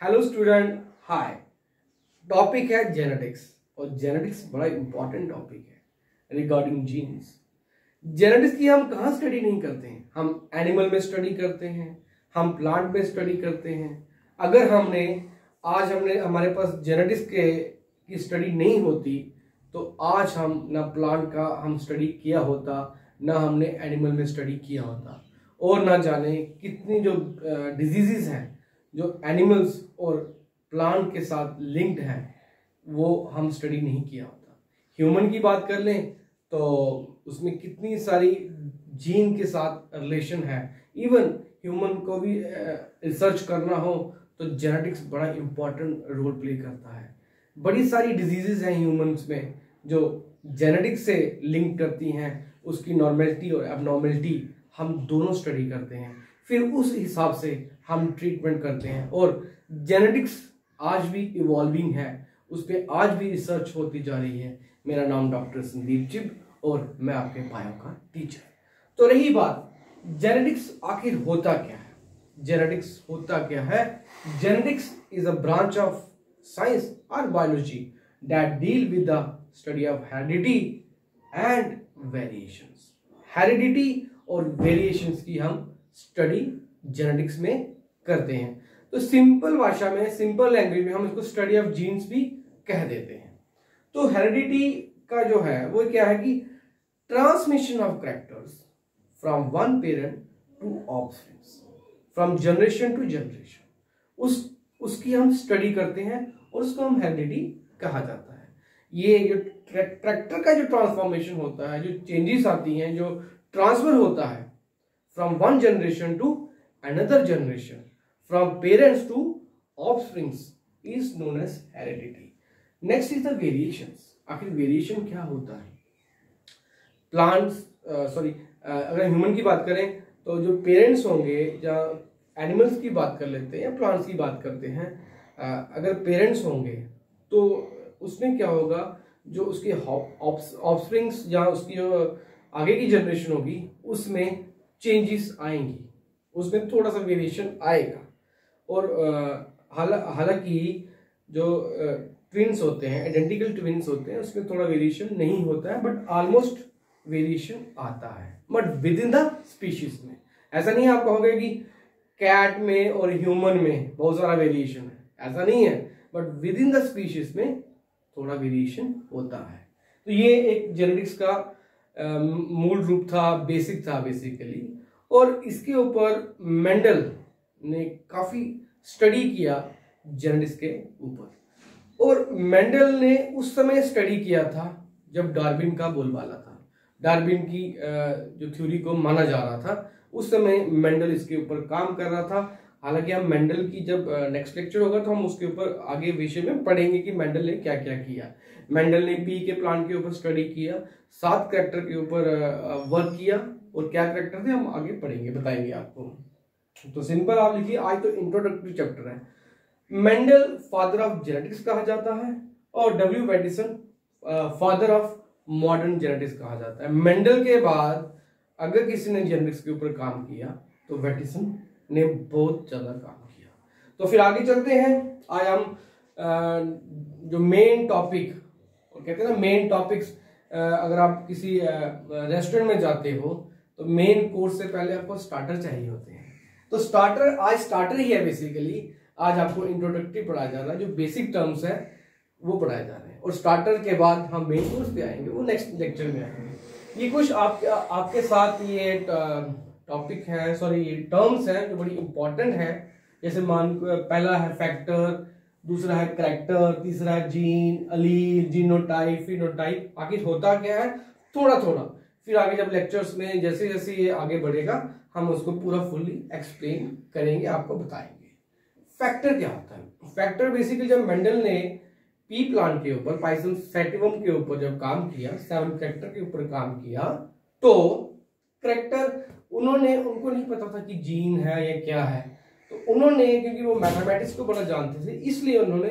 Hello student, hi. Topic है genetics और genetics बड़ा इंपॉर्टेंट टॉपिक है रिगार्डिंग जीन्स। जेनेटिक्स की हम कहाँ स्टडी नहीं करते हैं, हम एनिमल में स्टडी करते हैं, हम प्लांट में स्टडी करते हैं। अगर हमने हमारे पास जेनेटिक्स की स्टडी नहीं होती तो आज हम ना प्लांट का हम स्टडी किया होता, ना हमने एनिमल में स्टडी किया होता, और ना जाने कितनी जो डिजीजेस हैं जो एनिमल्स और प्लांट के साथ लिंक्ड हैं वो हम स्टडी नहीं किया होता। ह्यूमन की बात कर लें तो उसमें कितनी सारी जीन के साथ रिलेशन है। इवन ह्यूमन को भी रिसर्च करना हो तो जेनेटिक्स बड़ा इंपॉर्टेंट रोल प्ले करता है। बड़ी सारी डिजीजेस हैं ह्यूमंस में जो जेनेटिक्स से लिंक करती हैं, उसकी नॉर्मेलिटी और एबनॉर्मेलिटी हम दोनों स्टडी करते हैं, फिर उस हिसाब से हम ट्रीटमेंट करते हैं। और जेनेटिक्स आज भी इवॉल्विंग है, उस पर आज भी रिसर्च होती जा रही है। मेरा नाम डॉक्टर संदीप चिब और मैं आपके बायो का टीचर। तो रही बात जेनेटिक्स आखिर होता क्या है। जेनेटिक्स होता क्या है? Genetics is a branch of science और biology that deal with the study of heredity and variations. Heredity और वेरिएशंस की हम स्टडी जेनेटिक्स में करते हैं। तो सिंपल भाषा में, सिंपल लैंग्वेज में हम इसको स्टडी ऑफ जीन्स भी कह देते हैं। तो हेरिडिटी का जो है वो क्या है कि transmission of characters from one parent to offsprings, from generation to generation, उसकी हम स्टडी करते हैं और उसको हम हेरिडिटी कहा जाता है। ये जो कैरेक्टर का जो ट्रांसफॉर्मेशन होता है, जो चेंजेस आती हैं, जो ट्रांसफर होता है from one generation to another generation, from parents to offsprings, is known as heredity. Next is the variations. आखिर वेरिएशन क्या होता है? अगर ह्यूमन की बात करें तो जो पेरेंट्स होंगे, या एनिमल्स की बात कर लेते हैं या प्लांट्स की बात करते हैं, अगर पेरेंट्स होंगे तो उसमें क्या होगा, जो उसके ऑफस्प्रिंग्स या उसकी जो आगे की जनरेशन होगी उसमें चेंजेस आएंगी, उसमें थोड़ा सा वेरिएशन आएगा। और हालांकि जो ट्विन्स होते हैं, आइडेंटिकल ट्विन्स होते हैं, उसमें थोड़ा वेरिएशन नहीं होता है, बट ऑलमोस्ट वेरिएशन आता है, but within the species में। ऐसा नहीं है आप कहोगे कि कैट में और ह्यूमन में बहुत सारा वेरिएशन है, ऐसा नहीं है, but within the species में थोड़ा वेरिएशन होता है। तो ये एक जेनेटिक्स का मूल रूप था, बेसिक था बेसिकली। और इसके ऊपर मेंडल ने काफी स्टडी किया जेनेटिक्स के ऊपर। और मेंडल ने उस समय स्टडी किया था जब डार्विन का बोलबाला था, डार्विन की जो थ्योरी को माना जा रहा था, उस समय मेंडल इसके ऊपर काम कर रहा था। हालांकि हम मेंडल की जब नेक्स्ट लेक्चर होगा तो हम उसके ऊपर आगे विषय में पढ़ेंगे कि मेंडल ने क्या क्या किया। मेंडल ने पी के प्लांट के ऊपर स्टडी किया, 7 कैरेक्टर के ऊपर वर्क किया, और क्या कैरेक्टर थे हम आगे पढ़ेंगे, बताएंगे आपको। तो सिंपल आप लिखिए, आज तो इंट्रोडक्टरी चैप्टर है। मेंडल फादर ऑफ जेनेटिक्स कहा जाता है और W Bateson father of modern genetics कहा जाता है। मेंडल के बाद अगर किसी ने जेनेटिक्स के ऊपर काम किया तो वेटिसन ने बहुत ज्यादा काम किया। तो फिर आगे चलते हैं। आज हम जो मेन टॉपिक, और कहते हैं ना मेन टॉपिक्स, अगर आप किसी रेस्टोरेंट में जाते हो तो मेन कोर्स से पहले आपको स्टार्टर चाहिए होते हैं। तो स्टार्टर, आज स्टार्टर ही है बेसिकली। आज आपको इंट्रोडक्टरी पढ़ाया जा रहा है, जो बेसिक टर्म्स है वो पढ़ाए जा रहे हैं, और स्टार्टर के बाद हम मेन कोर्स पे आएंगे, वो नेक्स्ट लेक्चर में आएंगे। ये कुछ आपके साथ ये टॉपिक है, सॉरी ये टर्म्स हैं जो बड़ी इंपॉर्टेंट है। जैसे पहला है फैक्टर, दूसरा है कैरेक्टर, तीसरा है जीन, अलील, जीनोटाइप, फिनोटाइप। आखिर होता क्या है थोड़ा थोड़ा, फिर आगे जब लेक्चर्स में जैसे जैसे ये आगे बढ़ेगा हम उसको पूरा फुल्ली एक्सप्लेन करेंगे, आपको बताएंगे। फैक्टर क्या होता है? फैक्टर बेसिकली जब मेंडल ने पी प्लांट के ऊपर, पाइसम सैटिवम के ऊपर जब काम किया, 7 कैरेक्टर के ऊपर काम किया, तो कैरेक्टर उनको नहीं पता था कि जीन है या क्या है, तो उन्होंने, क्योंकि वो मैथमेटिक्स को बड़ा जानते थे, इसलिए उन्होंने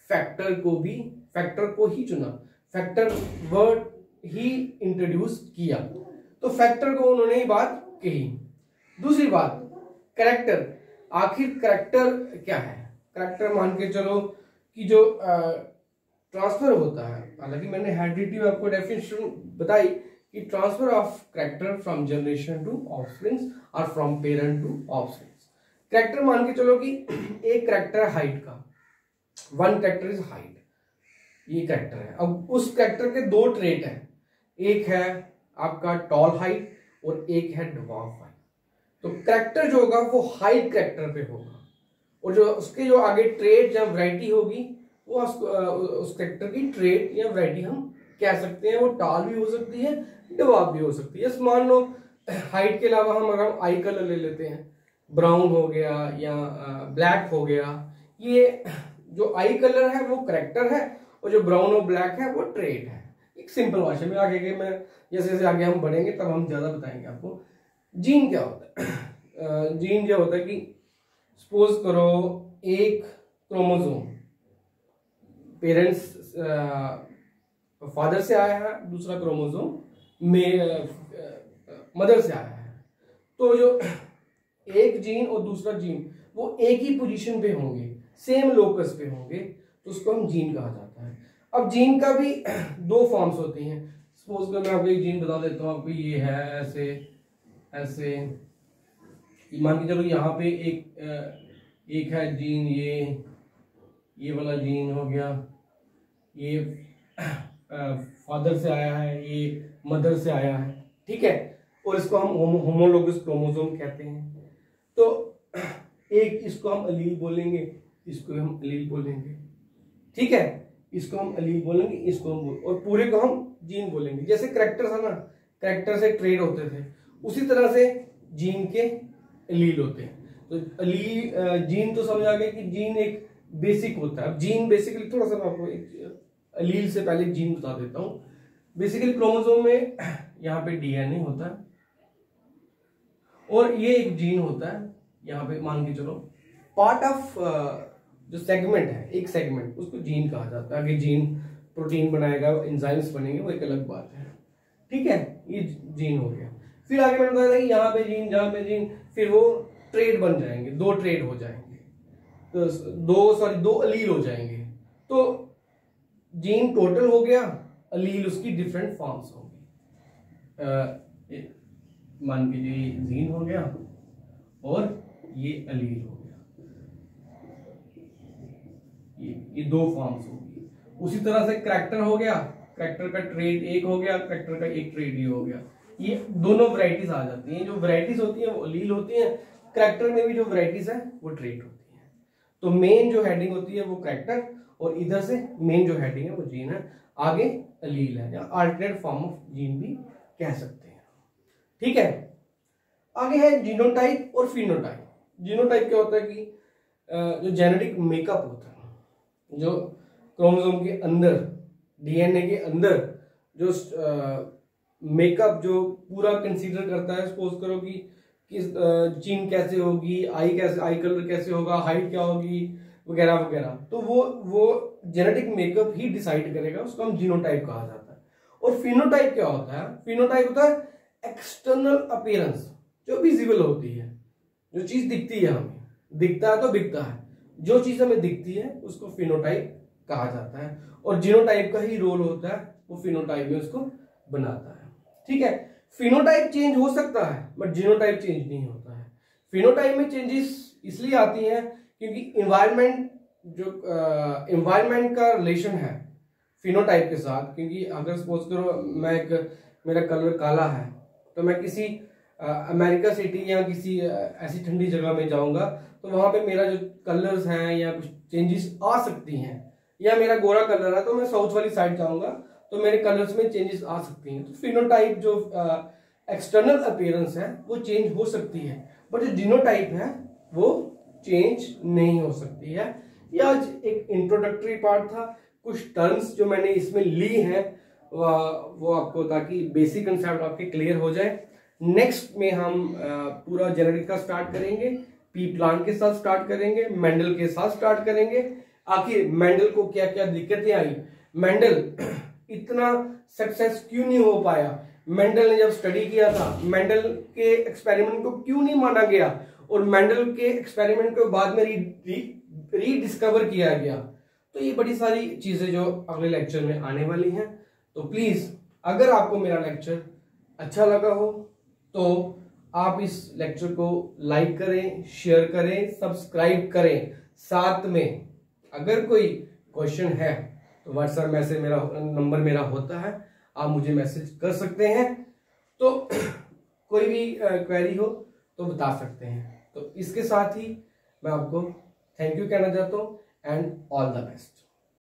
फैक्टर को ही चुना, फैक्टर वर्ड ही इंट्रोड्यूस किया। तो फैक्टर को उन्होंने ही बात कही। दूसरी बात, कैरेक्टर। आखिर कैरेक्टर क्या है? कैरेक्टर मान के चलो कि जो ट्रांसफर होता है, हालांकि मैंने हैंडरिटन में आपको डेफिनेशन बताई कि transfer of character from generation to offsprings और from parent to offsprings. Character मान के चलो कि एक कैरेक्टर हाइट का, वन कैरेक्टर इज हाइट, ये कैरेक्टर है। अब उस कैरेक्टर के दो ट्रेट हैं, एक है आपका टॉल हाइट और एक है ड्वार्फ हाइट। तो कैरेक्टर जो होगा वो हाइट कैरेक्टर पे होगा, और जो उसके जो आगे ट्रेट या वैरायटी होगी वो उस कैरेक्टर की ट्रेट या वैरायटी हम कह सकते हैं। वो टॉल भी हो सकती है, ड्वार्फ भी हो सकती है। मान लो हाइट के अलावा हम अगर आई कलर ले लेते हैं, ब्राउन हो गया या ब्लैक हो गया, ये जो आई कलर है वो कैरेक्टर है और जो ब्राउन और ब्लैक है वो ट्रेट है। एक सिंपल भाषा में आगे के मैं जैसे जैसे आगे हम बढ़ेंगे तब हम ज्यादा बताएंगे आपको। जीन क्या होता है? जीन क्या होता है कि सपोज करो एक क्रोमोसोम पेरेंट्स फादर से आया है, दूसरा क्रोमोसोम मदर से आया है, तो जो एक जीन और दूसरा जीन वो एक ही पोजीशन पे होंगे, सेम लोकस पे होंगे, तो उसको हम जीन कहा जाता है। अब जीन का भी दो फॉर्म्स होती हैं। सपोज कर मैं आपको एक जीन बता देता हूँ आपको, ये है ऐसे ऐसे, मान के चलो यहाँ पे एक है जीन, ये वाला जीन हो गया, ये फादर से आया है, ये मदर से आया है, ठीक है, और इसको हम होमोलोगस क्रोमोसोम कहते हैं। तो एक इसको हम अलील बोलेंगे, इसको हम अलील बोलेंगे, ठीक है, इसको हम अलील बोलेंगे, इसको हम और पूरे को हम जीन बोलेंगे। जैसे कैरेक्टर था ना, कैरेक्टर से ट्रेड होते थे, उसी तरह से जीन के अलील होते हैं। तो अलील जीन तो समझ आ गया कि जीन एक बेसिक होता है। अब जीन बेसिकली थोड़ा सा मैं आपको एक अलील से पहले जीन बता देता हूँ। बेसिकली क्रोमोसोम में यहाँ पे डीएनए होता है और ये एक जीन होता है, यहाँ पे मान के चलो पार्ट ऑफ जो सेगमेंट है, एक सेगमेंट, उसको जीन कहा जाता है। आगे जीन प्रोटीन बनाएगा, एंजाइम्स बनेंगे, वो एक अलग बात है, ठीक है, ये जीन हो गया। फिर आगे मैंने बताया कि यहाँ पे जीन, जहाँ पे जीन, फिर वो ट्रेड बन जाएंगे, दो ट्रेड हो जाएंगे, तो दो अलील हो जाएंगे। तो जीन टोटल हो गया, अलील उसकी डिफरेंट फॉर्म्स होंगी। मान के ये जीन हो गया और ये अलील हो गया, ये दो फॉर्म्स होगी। उसी तरह से कैरेक्टर हो गया, कैरेक्टर का ट्रेड एक हो गया, कैरेक्टर का एक ट्रेड ये हो गया। ये दोनों वैरायटीज आ जाती हैं। जो वैरायटीज होती हैं वो अलील होती हैं, कैरेक्टर में भी जो वैरायटीज है वो ट्रेड होती है। तो मेन जो हेडिंग होती है वो कैरेक्टर, और इधर से मेन जो हेडिंग है वो जीन है, आगे अलील है या अल्टरनेट फॉर्म ऑफ जीन भी कह सकते हैं, ठीक है। आगे है जीनोटाइप और फिनोटाइप। जीनोटाइप क्या होता है कि जो जेनेटिक मेकअप होता है, जो क्रोमोसोम के अंदर, डीएनए के अंदर जो मेकअप जो पूरा कंसीडर करता है। सपोज करो कि किस जीन कैसे होगी, आई कलर कैसे होगा, हाइट क्या होगी, वगैरह वगैरह, तो वो जेनेटिक मेकअप ही डिसाइड करेगा, उसको हम जीनोटाइप कहा जाता है। और फिनोटाइप क्या होता है? फिनोटाइप होता है एक्सटर्नल अपीयरेंस, जो विजिबल होती है, जो चीज दिखती है, हमें दिखता है तो बिकता है, जो चीज हमें दिखती है उसको फिनोटाइप कहा जाता है। और जीनोटाइप का ही रोल होता है, वो फिनोटाइप में उसको बनाता है, ठीक है। फिनोटाइप चेंज हो सकता है बट जीनोटाइप चेंज नहीं होता है। फिनोटाइप में चेंजेस इसलिए आती हैं क्योंकि इन्वायरमेंट का रिलेशन है फिनोटाइप के साथ। क्योंकि अगर सपोज करो मेरा कलर काला है, तो मैं किसी अमेरिका सिटी या किसी ऐसी ठंडी जगह में जाऊंगा तो वहां पे मेरा जो कलर्स हैं या कुछ चेंजेस आ सकती हैं। या मेरा गोरा कलर है तो मैं साउथ वाली साइड जाऊंगा तो मेरे कलर्स में चेंजेस आ सकती हैं। तो फिनोटाइप जो एक्सटर्नल अपीयरेंस है वो चेंज हो सकती है, बट जो जीनोटाइप है वो चेंज नहीं हो सकती है। ये आज एक इंट्रोडक्टरी पार्ट था, कुछ टर्म्स जो मैंने इसमें ली हैं वो आपको, ताकि बेसिक कंसेप्ट आपके क्लियर हो जाए। नेक्स्ट में हम पूरा जेनेटिक का स्टार्ट करेंगे, पी प्लांट के साथ स्टार्ट करेंगे, मेंडल के साथ स्टार्ट करेंगे। आखिर मेंडल को क्या क्या दिक्कतें आई, मेंडल इतना सक्सेस क्यों नहीं हो पाया, मेंडल ने जब स्टडी किया था मेंडल के एक्सपेरिमेंट को क्यों नहीं माना गया, और मेंडल के एक्सपेरिमेंट को बाद में रीडिस्कवर किया गया। तो ये बड़ी सारी चीजें जो अगले लेक्चर में आने वाली हैं। तो प्लीज अगर आपको मेरा लेक्चर अच्छा लगा हो तो आप इस लेक्चर को लाइक करें, शेयर करें, सब्सक्राइब करें। साथ में अगर कोई क्वेश्चन है तो व्हाट्सएप मैसेज मेरा नंबर मेरा होता है, आप मुझे मैसेज कर सकते हैं। तो कोई भी क्वेरी हो तो बता सकते हैं। तो इसके साथ ही मैं आपको थैंक यू कहना चाहता हूँ एंड ऑल द बेस्ट।